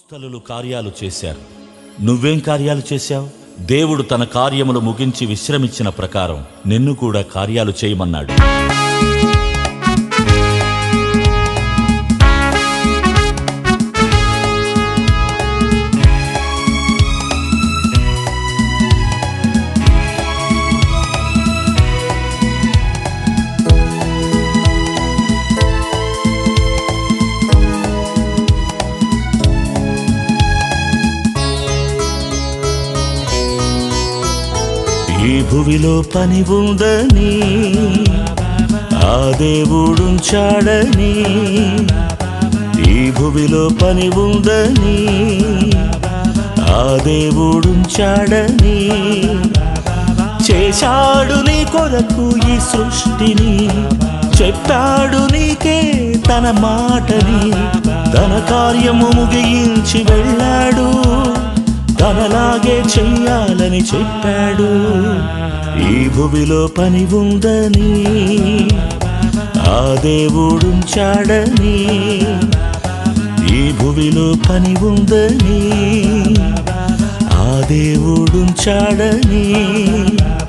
అపోస్తలులు కార్యాలు చేశారు. నువ్వేం కార్యాలు చేశావు? దేవుడు తన కార్యములు ముగించి విశ్రమించిన ప్రకారం నిన్ను కూడా కార్యాలు చేయమన్నాడు. ఈ భువిలో పని ఉందని ఆ దేవుడుంచాడని, ఈ భువిలో పని ఉందని ఆ దేవుడుంచాడని, చేశాడు నీ కొరకు ఈ సృష్టిని, చెప్పాడు నీకే తన మాటని, తన కార్యము ముగించి వెళ్ళాడు, తనలాగే చెయ్యాలని చెప్పాడు. ఈ భువిలో పని ఉందని ఆ దేవుడుంచాడని, ఈ భువిలో పని ఉందని ఆ దేవుడుంచాడని.